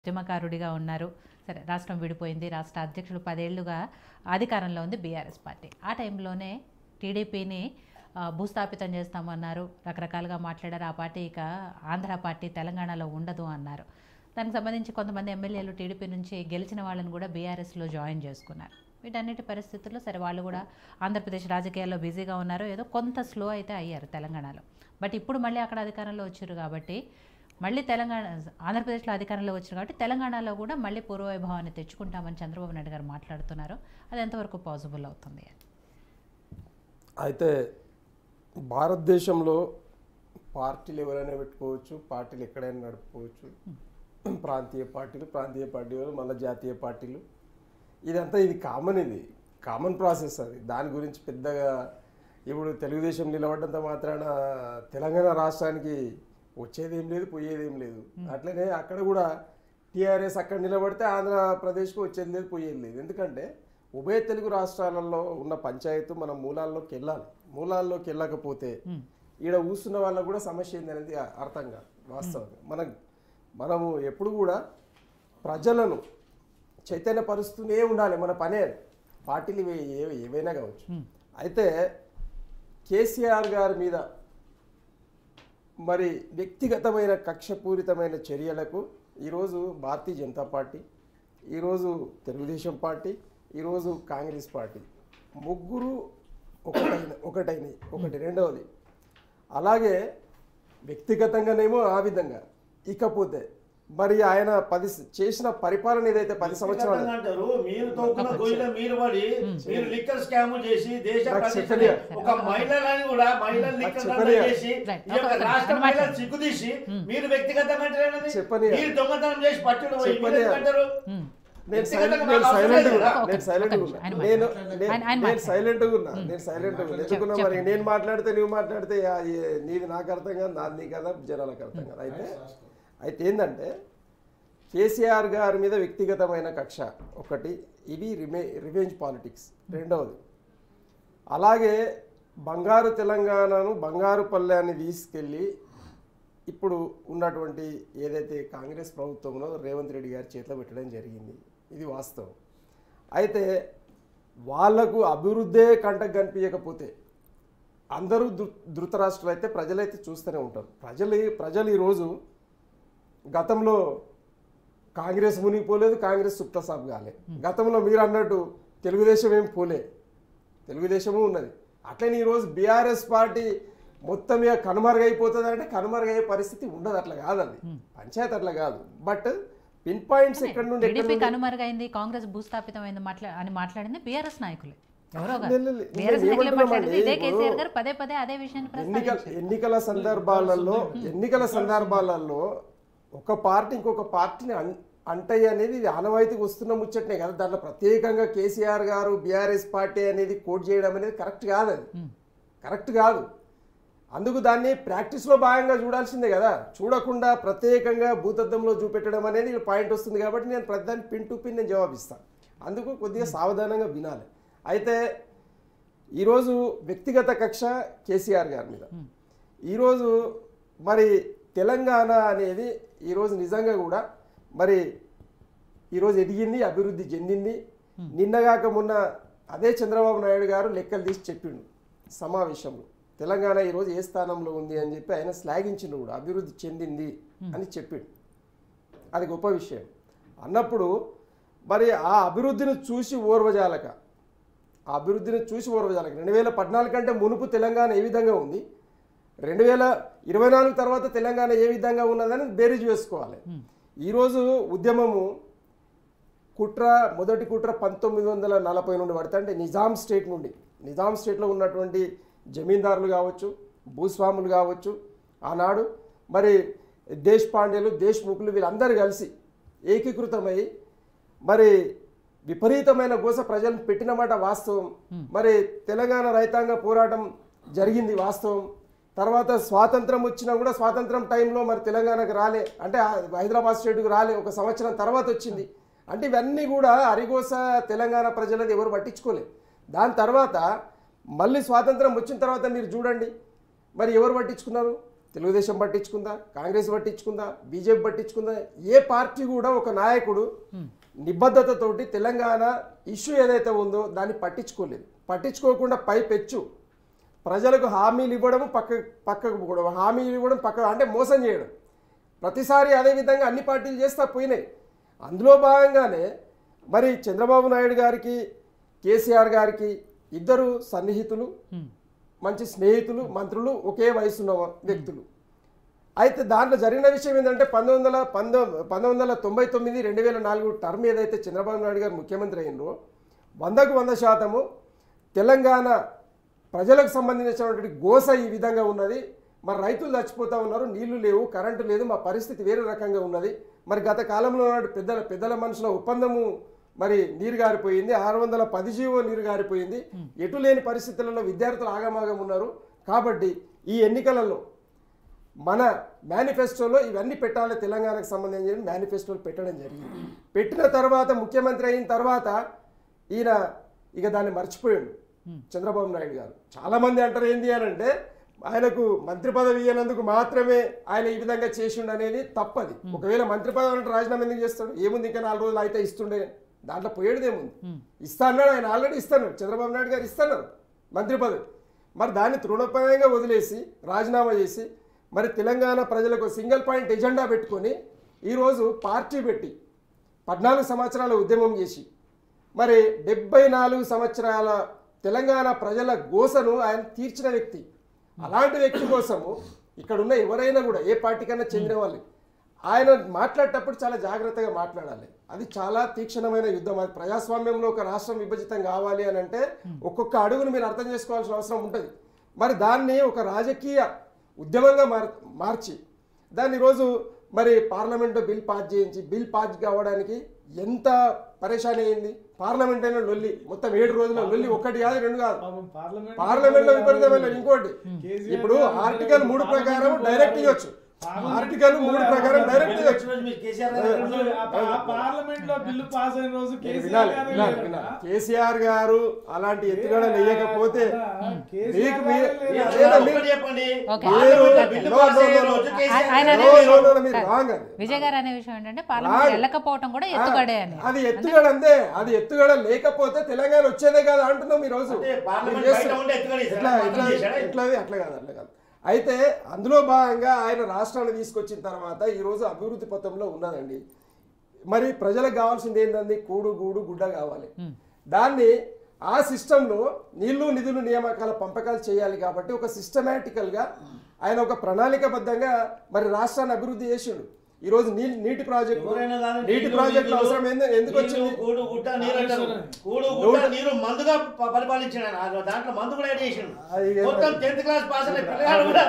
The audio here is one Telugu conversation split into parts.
ఉద్యమకారుడిగా ఉన్నారు. సరే రాష్ట్రం విడిపోయింది. రాష్ట్ర అధ్యక్షులు 10 ఏళ్లుగా అధికారంలో ఉంది బీఆర్ఎస్ పార్టీ. ఆ టైంలోనే టీడీపీని భూస్థాపితం చేస్తామన్నారు. రకరకాలుగా మాట్లాడారు. ఆ పార్టీ ఇక ఆంధ్ర పార్టీ తెలంగాణలో ఉండదు అన్నారు. దానికి సంబంధించి కొంతమంది ఎమ్మెల్యేలు టీడీపీ నుంచి గెలిచిన వాళ్ళని కూడా బీఆర్ఎస్లో జాయిన్ చేసుకున్నారు. వీటన్నిటి పరిస్థితుల్లో సరే వాళ్ళు కూడా ఆంధ్రప్రదేశ్ రాజకీయాల్లో బిజీగా ఉన్నారు. ఏదో కొంత స్లో అయితే అయ్యారు తెలంగాణలో. బట్ ఇప్పుడు మళ్ళీ అక్కడ అధికారంలో వచ్చారు కాబట్టి మళ్ళీ తెలంగాణ ఆంధ్రప్రదేశ్లో అధికారంలో వచ్చారు కాబట్టి తెలంగాణలో కూడా మళ్ళీ పూర్వవైభవాన్ని తెచ్చుకుంటామని చంద్రబాబు నాయుడు గారు మాట్లాడుతున్నారు. అది ఎంతవరకు పాసిబుల్ అవుతుంది? అయితే భారతదేశంలో పార్టీలు ఎవరైనా పెట్టుకోవచ్చు, పార్టీలు ఎక్కడైనా నడుపుకోవచ్చు. ప్రాంతీయ పార్టీలు మళ్ళీ జాతీయ పార్టీలు, ఇదంతా ఇది కామన్ ప్రాసెస్. అది దాని గురించి పెద్దగా ఇప్పుడు తెలుగుదేశం నిలబడ్డంత మాత్రాన తెలంగాణ రాష్ట్రానికి వచ్చేదేం లేదు, పోయేదేం లేదు. అట్లనే అక్కడ కూడా టీఆర్ఎస్ అక్కడ నిలబడితే ఆంధ్రప్రదేశ్కి వచ్చేది లేదు, పోయేది లేదు. ఎందుకంటే ఉభయ తెలుగు రాష్ట్రాలలో ఉన్న పంచాయతీ మన మూలాల్లోకి వెళ్ళాలి. మూలాల్లోకి వెళ్ళకపోతే ఈడ కూర్చున్న వాళ్ళకు కూడా సమస్య ఏంది అనేది అర్థం కాదు. వాస్తవంగా మనము ఎప్పుడు కూడా ప్రజలను చైతన్యపరుస్తూనే ఉండాలి. మన పనే పార్టీలు ఏవైనా కావచ్చు. అయితే కేసీఆర్ గారి మీద మరి వ్యక్తిగతమైన కక్షపూరితమైన చర్యలకు ఈరోజు భారతీయ జనతా పార్టీ, ఈరోజు తెలుగుదేశం పార్టీ, ఈరోజు కాంగ్రెస్ పార్టీ ముగ్గురు ఒకటి రెండవది. అలాగే వ్యక్తిగతంగానేమో ఆ విధంగా. ఇకపోతే మరి ఆయన చేసిన పరిపాలన ఏదైతే 10 సంవత్సరాలు అంటారు, మీరు తోకున్న గొయ్యిలో మీరు పడి మీరు లిక్కర్ స్కామ్ చేసి దేశ ఒక మహిళలని కూడా మహిళలు లిక్కర్ చేసి రాష్ట్ర మహిళలు సిగ్గుదీసి మీరు వ్యక్తిగతంగా మీరు దొంగతనం చేసి పట్టుడు అంటారు. నేను సైలెంట్గా ఉన్నా. ఎందుకున్నా మరి నేను మాట్లాడితే నువ్వు మాట్లాడితే నీది నాకు అర్థం కాదు, నాది నీ కదా, జనాలకు అర్థం కాదు. అయితే ఏంటంటే కేసీఆర్ గారి మీద వ్యక్తిగతమైన కక్ష ఒకటి, ఇది రివెంజ్ పాలిటిక్స్ రెండవది. అలాగే బంగారు తెలంగాణను బంగారు పల్లెని తీసుకెళ్ళి ఇప్పుడు ఉన్నటువంటి ఏదైతే కాంగ్రెస్ ప్రభుత్వంలో రేవంత్ రెడ్డి గారి చేతిలో పెట్టడం జరిగింది. ఇది వాస్తవం. అయితే వాళ్లకు అభివృద్ధే కంటకు కనిపించకపోతే అందరూ ధృతరాష్ట్రులు అయితే ప్రజలైతే చూస్తూనే ఉంటారు. ప్రజలు ఈరోజు గతంలో కాంగ్రెస్ మునిగిపోలేదు, కాంగ్రెస్ సుప్తసాబ్ కాలే. గతంలో మీరు అన్నట్టు తెలుగుదేశం ఏం పోలే, తెలుగుదేశము ఉన్నది. అట్లనే ఈరోజు బీఆర్ఎస్ పార్టీ మొత్తం ఇక కనుమరుగైపోతుంది అంటే కనుమరుగయ్యే పరిస్థితి ఉండదు. అట్లా కాదు, అది పంచాయతీ అట్లా కాదు. బట్ పిన్ పాయింట్స్ ఎక్కడ నుండి కనుమరుగైంది, కాంగ్రెస్ భూస్థాపితమైంది అని మాట్లాడింది బీఆర్ఎస్ నాయకులే. ఎన్నికల సందర్భాలలో ఒక పార్టీ ఇంకొక పార్టీని అంటాయి అనేది ఇది ఆనవాయితీకి వస్తున్న ముచ్చటనే కదా. దాంట్లో ప్రత్యేకంగా కేసీఆర్ గారు బీఆర్ఎస్ పార్టీ అనేది కోట్ చేయడం అనేది కరెక్ట్ కాదు, అది కరెక్ట్ కాదు. అందుకు దాన్ని ప్రాక్టీస్లో భాగంగా చూడాల్సిందే కదా. చూడకుండా ప్రత్యేకంగా భూతద్దంలో చూపెట్టడం అనేది పాయింట్ వస్తుంది. కాబట్టి నేను ప్రతిదాన్ని పిన్ టు పిన్ నేను జవాబిస్తాను. అందుకు కొద్దిగా సావధానంగా వినాలి. అయితే ఈరోజు వ్యక్తిగత కక్ష కేసీఆర్ గారి మీద, ఈరోజు మరి తెలంగాణ అనేది ఈరోజు నిజంగా కూడా మరి ఈరోజు ఎదిగింది, అభివృద్ధి చెందింది. నిన్నగాక మొన్న అదే చంద్రబాబు నాయుడు గారు లెక్కలు తీసి చెప్పిండు సమావేశంలో, తెలంగాణ ఈరోజు ఏ స్థానంలో ఉంది అని చెప్పి ఆయన శ్లాఘించిండు కూడా, అభివృద్ధి చెందింది అని చెప్పిండు. అది గొప్ప విషయం. అన్నప్పుడు మరి ఆ అభివృద్ధిని చూసి ఓర్వజాలక 2014 కంటే మునుపు తెలంగాణ ఏ విధంగా ఉంది, 2024 తర్వాత తెలంగాణ ఏ విధంగా ఉన్నదని బేరీజు వేసుకోవాలి. ఈరోజు ఉద్యమము మొదటి కుట్ర 1940 నుండి పడితే, అంటే నిజాం స్టేట్లో ఉన్నటువంటి జమీందారులు కావచ్చు, భూస్వాములు కావచ్చు, ఆనాడు మరి దేశపాండేలు, దేశ్ముఖులు వీళ్ళందరూ కలిసి ఏకీకృతమై మరి విపరీతమైన గోస ప్రజలను పెట్టినమాట వాస్తవం. మరి తెలంగాణ రైతాంగ పోరాటం జరిగింది వాస్తవం. తర్వాత స్వాతంత్రం వచ్చినా కూడా స్వాతంత్రం టైంలో మరి తెలంగాణకు రాలే, అంటే హైదరాబాద్ స్టేట్కు రాలే, 1 సంవత్సరం తర్వాత వచ్చింది. అంటే ఇవన్నీ కూడా అరిగోస తెలంగాణ ప్రజలది ఎవరు పట్టించుకోలేదు. దాని తర్వాత మళ్ళీ స్వాతంత్రం వచ్చిన తర్వాత మీరు చూడండి మరి ఎవరు పట్టించుకున్నారు, తెలుగుదేశం పట్టించుకుందా, కాంగ్రెస్ పట్టించుకుందా, బీజేపీ పట్టించుకుందా? ఏ పార్టీ కూడా ఒక నాయకుడు నిబద్ధతతోటి తెలంగాణ ఇష్యూ ఏదైతే ఉందో దాన్ని పట్టించుకోలేదు. పట్టించుకోకుండా పైపెచ్చు ప్రజలకు హామీలు ఇవ్వడం, పక్కకు పోవడం, హామీలు ఇవ్వడం అంటే మోసం చేయడం. ప్రతిసారి అదేవిధంగా అన్ని పార్టీలు చేస్తా పోయినాయి. అందులో భాగంగానే మరి చంద్రబాబు నాయుడు గారికి, కేసీఆర్ గారికి ఇద్దరు సన్నిహితులు, మంచి స్నేహితులు, మంత్రులు, ఒకే వయసున్న వ్యక్తులు. అయితే దాంట్లో జరిగిన విషయం ఏంటంటే 1999 2004 టర్మ్ ఏదైతే చంద్రబాబు నాయుడు గారు ముఖ్యమంత్రి అయినరో 100కు 100% తెలంగాణ ప్రజలకు సంబంధించినటువంటి గోస ఈ విధంగా ఉన్నది. మరి రైతులు చచ్చిపోతూ ఉన్నారు, నీళ్లు లేవు, కరెంటు లేదు, మా పరిస్థితి వేరే రకంగా ఉన్నది. మరి గత కాలంలో పెద్దల మనుషుల ఒప్పందము మరి నీరు గారిపోయింది, 610 జీవో నీరు గారిపోయింది, ఎటు లేని పరిస్థితులలో విద్యార్థులు ఆగమాగం ఉన్నారు. కాబట్టి ఈ ఎన్నికలలో మన మేనిఫెస్టోలో ఇవన్నీ పెట్టాలి, తెలంగాణకు సంబంధించిన మేనిఫెస్టోలు పెట్టడం జరిగింది. పెట్టిన తర్వాత ముఖ్యమంత్రి అయిన తర్వాత ఈయన ఇక దాన్ని మర్చిపోయాడు చంద్రబాబు నాయుడు గారు. చాలామంది అంటారు ఏంటి అని అంటే ఆయనకు మంత్రి పదవి ఇవ్వనందుకు మాత్రమే ఆయన ఈ విధంగా చేసిండు అనేది తప్పది. ఒకవేళ మంత్రి పదవి అంటే రాజీనామా ఎందుకు చేస్తాడు? ఏముంది, ఇంకా 4 రోజులు అయితే ఇస్తుండే, దాంట్లో పోయేదేముంది? ఇస్తా అన్నాడు ఆయన, ఆల్రెడీ ఇస్తున్నాడు, చంద్రబాబు నాయుడు గారు ఇస్తున్నారు మంత్రి పదవి. మరి దాన్ని తృణప్రాయంగా వదిలేసి రాజీనామా చేసి మరి తెలంగాణ ప్రజలకు సింగిల్ పాయింట్ ఎజెండా పెట్టుకొని ఈరోజు పార్టీ పెట్టి 14 సంవత్సరాల ఉద్యమం చేసి మరి 74 సంవత్సరాల తెలంగాణ ప్రజల గోసను ఆయన తీర్చిన వ్యక్తి. అలాంటి వ్యక్తి కోసము ఇక్కడ ఉన్న ఎవరైనా కూడా ఏ పార్టీ కన్నా చెందిన వాళ్ళు ఆయన మాట్లాడేటప్పుడు చాలా జాగ్రత్తగా మాట్లాడాలి. అది చాలా తీక్షణమైన యుద్ధం. అది ప్రజాస్వామ్యంలో ఒక రాష్ట్రం విభజితం కావాలి అని అంటే ఒక్కొక్క అడుగును మీరు అర్థం చేసుకోవాల్సిన అవసరం ఉంటుంది. మరి దాన్ని ఒక రాజకీయ ఉద్యమంగా మార్చి దాన్ని ఈరోజు మరి పార్లమెంట్లో బిల్ పాస్ కావడానికి ఎంత పరేషాని అయింది. పార్లమెంట్ అయినా లొల్లి, మొత్తం 7 రోజుల లొల్లి, 1 కాదు 2 కాదు, పార్లమెంట్లో విపరీతమైన. ఇంకోటి ఇప్పుడు ఆర్టికల్ 3 ప్రకారం డైరెక్ట్ ఇవ్వచ్చు, ఆర్టికల్ 3 ప్రకారం డైరెక్ట్ ఇవ్వచ్చు. కేసీఆర్ గారు అలాంటి ఎత్తుగడలు వేయకపోతే విజయ్ గారు అనే విషయం ఏంటంటే పార్లమెంట్ వెళ్ళకపోవడం కూడా ఎత్తుగడే అని. అది ఎత్తుగడ అంతే, అది ఎత్తుగడ లేకపోతే తెలంగాణ వచ్చేదే కాదు అంటున్నాం ఈ రోజు. అట్లా కాదు. అయితే అందులో భాగంగా ఆయన రాష్ట్రాన్ని తీసుకొచ్చిన తర్వాత ఈరోజు అభివృద్ధి పథంలో ఉన్నదండి. మరి ప్రజలకు కావాల్సింది ఏంటండి? కూడు గూడు గుడ్డ కావాలి. దాన్ని ఆ సిస్టంలో నీళ్లు నిధులు నియామకాల పంపకాలు చేయాలి. కాబట్టి ఒక సిస్టమేటికల్గా ఆయన ఒక ప్రణాళికబద్ధంగా మరి రాష్ట్రాన్ని అభివృద్ధి చేసిండు. ఈరోజు నీటి ప్రాజెక్టు అవసరం ఎందుకు వచ్చింది? నీరు మందుగా పరిపాలించాడు, దాంట్లో మందు కూడా యాడ్ చేసిండు. మొత్తం 10th క్లాస్ పాస్ అయిన పిల్లలు కూడా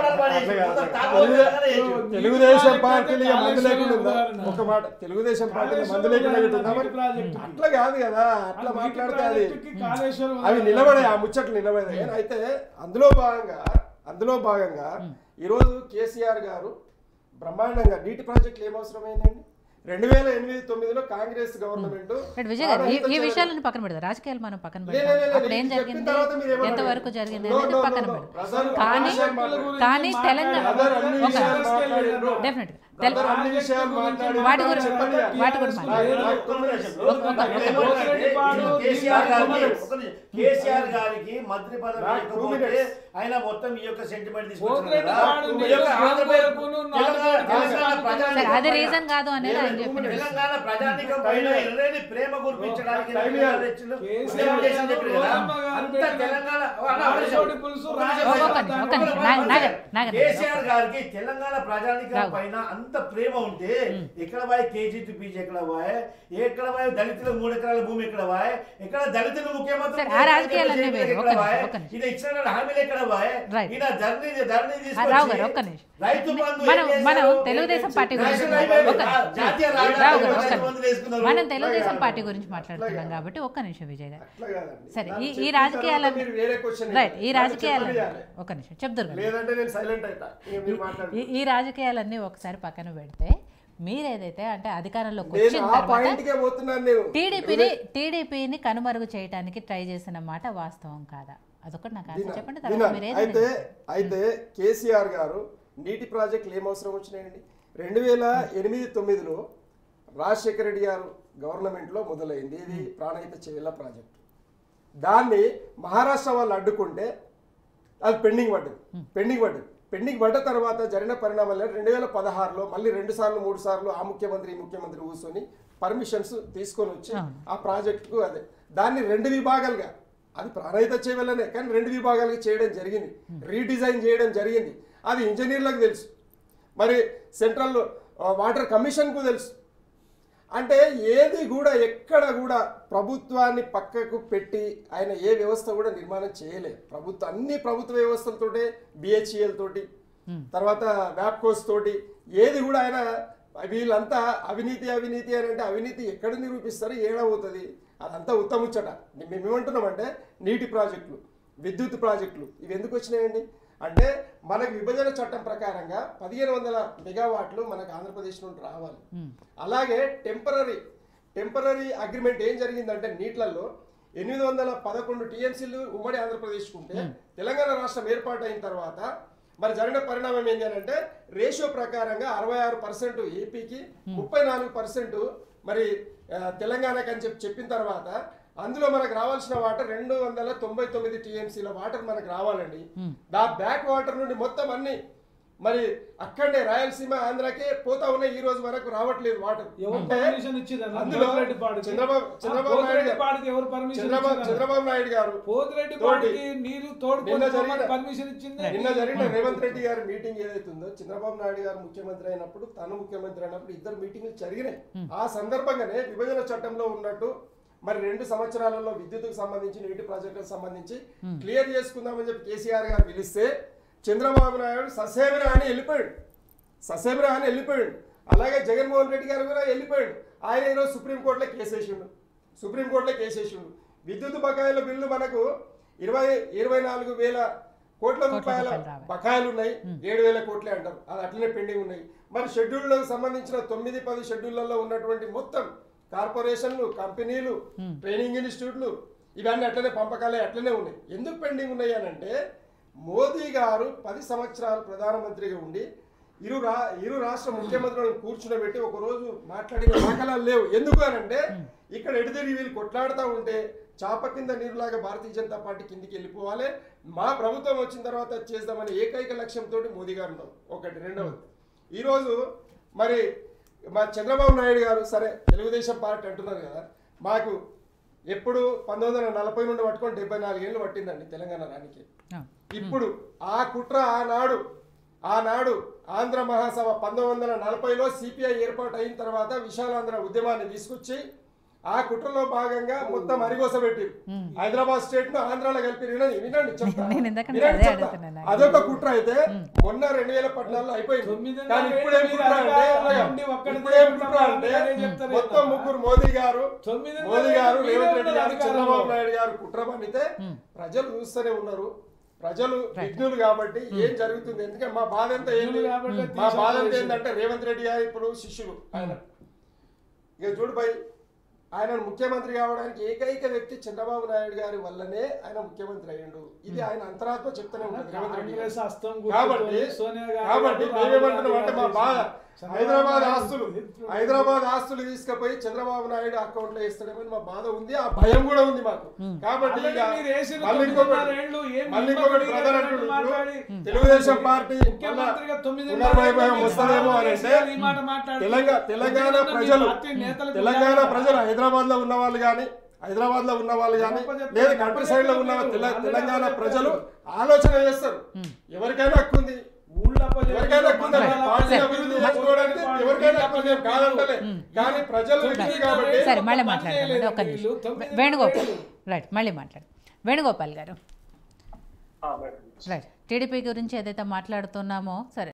తెలుగుదేశం పార్టీలు మందు లేకుండా ఉందా? ఒక మాట, తెలుగుదేశం పార్టీలు మందు లేకుండా అట్లా కాదు కదా, అట్లా మాట్లాడితే అవి నిలబడే, ఆ ముచ్చట్లు నిలబడే. అయితే అందులో భాగంగా ఈరోజు కేసీఆర్ గారు బ్రహ్మాండంగా నీటి ప్రాజెక్టులు ఏమవసరమైందండి? 2008-9లో కాంగ్రెస్ గవర్నమెంట్ ఈ విషయాలను పక్కన పెడతారు, రాజకీయాలు మనం పక్కన పెడతాం. అప్పుడు ఏం జరిగింది, ఎంతవరకు జరిగింది అనేది పక్కన పెడతాం. కానీ తెలంగాణ డెఫినెట్ వాటి గురించి కేసీఆర్ గారికి మంత్రి పదవి ఆయన మొత్తం ఈ యొక్క సెంటిమెంట్ అది రీజన్ కాదు అనేది ఆయన చెప్పిన. తెలంగాణ ప్రజానికం పైన ఎర్రని ప్రేమ కురిపించడానికి కేసీఆర్ గారికి తెలంగాణ ప్రజానికం పైన అంత ప్రేమ ఉంటే ఎక్కడ పోయి కేజీ టు పీజీ ఎక్కడ పోయి, ఎక్కడ పోయి దళితులకు 3 ఎకరాల భూమి ఎక్కడ పోయి, ఎక్కడ దళితులు ముఖ్యమంత్రి ఇది ఇచ్చిన హామీలు ఎక్కడ పోయి, రైతు మనం తెలుగుదేశం పార్టీ గురించి మాట్లాడుతున్నాం కాబట్టి ఒక్క నిమిషం విజయ్ గారు. సరే, ఈ రాజకీయాలన్నీ రైట్, ఈ రాజకీయాలన్నీ ఒక్క నిమిషం చెప్తారు. ఈ రాజకీయాలన్నీ ఒకసారి పక్కన పెడితే మీరేదైతే అంటే అధికారంలోకి వచ్చిన తర్వాత టీడీపీని కనుమరుగు చేయడానికి ట్రై చేసిన మాట వాస్తవం కాదా? అదొకటి నాకు చెప్పండి. అయితే కేసీఆర్ గారు నీటి ప్రాజెక్టులు ఏం అవసరం వచ్చినాయండి? 2008-9లో రాజశేఖర రెడ్డి గారు గవర్నమెంట్లో మొదలైంది ఇది ప్రాణహిత చెవిల ప్రాజెక్టు. దాన్ని మహారాష్ట్ర వాళ్ళు అడ్డుకుంటే అది పెండింగ్ పడ్డ తర్వాత జరిగిన పరిణామాలు 2016లో మళ్ళీ 2 సార్లు 3 సార్లు ఆ ముఖ్యమంత్రి ఈ ముఖ్యమంత్రి కూర్చొని పర్మిషన్స్ తీసుకొని వచ్చి ఆ ప్రాజెక్టుకు అదే దాన్ని 2 విభాగాలుగా, అది ప్రాణహిత చెవిలనే కానీ 2 విభాగాలుగా చేయడం జరిగింది, రీడిజైన్ చేయడం జరిగింది. అది ఇంజనీర్లకు తెలుసు, మరి సెంట్రల్ వాటర్ కమిషన్కు తెలుసు. అంటే ఏది కూడా ఎక్కడ కూడా ప్రభుత్వాన్ని పక్కకు పెట్టి ఆయన ఏ వ్యవస్థ కూడా నిర్మాణం చేయలేదు. అన్ని ప్రభుత్వ వ్యవస్థలతోటి, బిహెచ్ఈఎల్ తోటి, తర్వాత వ్యాప్కోస్ తోటి, ఏది కూడా ఆయన వీళ్ళంతా అవినీతి అని అంటే అవినీతి ఎక్కడ నిరూపిస్తారు, ఏడవుతుంది, అదంతా ఉత్తముచ్చట. మేము ఏమంటున్నామంటే నీటి ప్రాజెక్టులు, విద్యుత్ ప్రాజెక్టులు ఇవి ఎందుకు వచ్చినాయండి అంటే మనకు విభజన చట్టం ప్రకారంగా 1500 మెగావాట్లు మనకు ఆంధ్రప్రదేశ్ నుండి రావాలి. అలాగే టెంపరీ అగ్రిమెంట్ ఏం జరిగిందంటే నీటిలలో 811 టీఎంసీలు ఉమ్మడి ఆంధ్రప్రదేశ్కు ఉంటే తెలంగాణ రాష్ట్రం ఏర్పాటు అయిన తర్వాత మరి జరిగిన పరిణామం ఏంటి అంటే రేషియో ప్రకారంగా 66% ఏపీకి, 34% మరి తెలంగాణకి అని చెప్పిన తర్వాత అందులో మనకు రావాల్సిన వాటర్ 299 టీఎంసీల వాటర్ మనకు రావాలండి. దా బ్యాక్ వాటర్ నుండి మొత్తం అన్ని మరి అక్కడే రాయలసీమ ఆంధ్రాకే పోతా ఉన్నాయి, ఈ రోజు వరకు రావట్లేదు వాటర్. అందులో చంద్రబాబు నాయుడు గారు నిన్న జరిగిన రేవంత్ రెడ్డి గారి మీటింగ్ ఏదైతుందో, చంద్రబాబు నాయుడు గారు ముఖ్యమంత్రి అయినప్పుడు తను ముఖ్యమంత్రి అయినప్పుడు ఇద్దరు మీటింగ్లు జరిగినాయి. ఆ సందర్భంగానే విభజన చట్టంలో ఉన్నట్టు మరి 2 సంవత్సరాలలో విద్యుత్కు సంబంధించి నీటి ప్రాజెక్టులకు సంబంధించి క్లియర్ చేసుకుందామని చెప్పి కేసీఆర్ గారు పిలిస్తే చంద్రబాబు నాయుడు ససేమిరా అని వెళ్ళిపోయాడు. అలాగే జగన్మోహన్ రెడ్డి గారు కూడా వెళ్ళిపోయాడు. ఆయన ఈరోజు సుప్రీంకోర్టులో కేసేసిండు. విద్యుత్ బకాయిల బిల్లు మనకు 24,000 కోట్ల రూపాయల బకాయిలు ఉన్నాయి, 7,000 కోట్లే అంటారు, అది అట్లనే పెండింగ్ ఉన్నాయి. మరి షెడ్యూల్లకు సంబంధించిన 9-10 షెడ్యూళ్లలో ఉన్నటువంటి మొత్తం కార్పొరేషన్లు, కంపెనీలు, ట్రైనింగ్ ఇన్స్టిట్యూట్లు ఇవన్నీ అట్లనే పంపకాలే అట్లనే ఉన్నాయి. ఎందుకు పెండింగ్ ఉన్నాయి అని అంటే మోదీ గారు 10 సంవత్సరాలు ప్రధానమంత్రిగా ఉండి ఇరు రాష్ట్ర ముఖ్యమంత్రులను కూర్చునబెట్టి ఒకరోజు మాట్లాడిన దాఖలాలు లేవు. ఎందుకు అని అంటే ఇక్కడ ఎడిదిరి వీళ్ళు కొట్లాడుతూ ఉంటే చాప కింద నీరులాగా భారతీయ జనతా పార్టీ కిందికి వెళ్ళిపోవాలి, మా ప్రభుత్వం వచ్చిన తర్వాత చేద్దామనే ఏకైక లక్ష్యంతో మోదీ గారు ఉన్నారు. ఒకటి. రెండవది, ఈరోజు మరి మా చంద్రబాబు నాయుడు గారు సరే తెలుగుదేశం పార్టీ అంటున్నారు కదా, మాకు ఎప్పుడు 1940 నుండి పట్టుకొని 74 ఏళ్ళు పట్టిందండి తెలంగాణ రానికి. ఇప్పుడు ఆ కుట్ర ఆనాడు ఆంధ్ర మహాసభ 1940లో సిపిఐ ఏర్పాటు అయిన తర్వాత విశాలాంధ్ర ఉద్యమాన్ని తీసుకొచ్చి ఆ కుట్రలో భాగంగా మొత్తం అరిగోసబెట్టి హైదరాబాద్ స్టేట్ ను ఆంధ్రాలో కలిపి వినండి చెప్తా. అదొక కుట్ర అయితే మొన్న 2014లో అయిపోయింది. కానీ ఇప్పుడేం కుట్ర అంటే మొత్తం ముగ్గురు మోదీ గారు రేవంత్ రెడ్డి గారు చంద్రబాబు నాయుడు గారు కుట్ర పనితే ప్రజలు చూస్తూనే ఉన్నారు. ప్రజలు విఘ్నులు కాబట్టి ఏం జరుగుతుంది, ఎందుకంటే మా బాధ అంతా ఏంటంటే రేవంత్ రెడ్డి గారు ఇప్పుడు శిష్యులు ఆయన. ఇక చూడు భయ్, ఆయన ముఖ్యమంత్రి కావడానికి ఏకైక వ్యక్తి చంద్రబాబు నాయుడు గారి వల్లనే ఆయన ముఖ్యమంత్రి అయ్యిండు. ఇది ఆయన అంతరాత్మ చెప్తూనే ఉంటుంది రేవంత్ రెడ్డి గారు. కాబట్టి మేమేమంటున్నాం అంటే మా బాధ హైదరాబాద్ ఆస్తులు తీసుకుపోయి చంద్రబాబు నాయుడు అకౌంట్ లో వేస్తాడేమని మా బాధ ఉంది, ఆ భయం కూడా ఉంది మాకు. కాబట్టి తెలుగుదేశం పార్టీ వస్తుందేమో అనేసి తెలంగాణ ప్రజలు హైదరాబాద్ లో ఉన్న వాళ్ళు కానీ లేదా కంట్రీ సైడ్ లో ఉన్న తెలంగాణ ప్రజలు ఆలోచన చేస్తారు. ఎవరికైనా హక్కు ఉంది, సరే మళ్ళీ మాట్లాడతాం. ఒక్క నిమిషం వేణుగోపాల్ గారు రైట్, టీడీపీ గురించి ఏదైతే మాట్లాడుతున్నామో సరే